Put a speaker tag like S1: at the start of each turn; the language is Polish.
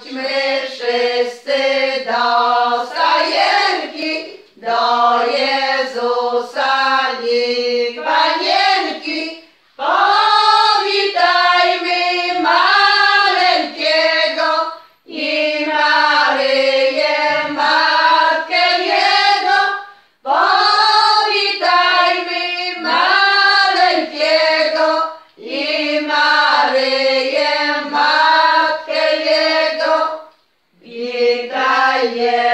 S1: Chodźmy wszyscy do stajenki, do Jezusa i Panienki. Powitajmy maleńkiego i Maryję, Matkę Jego. Powitajmy maleńkiego i Maryję, Matkę Jego. Witaj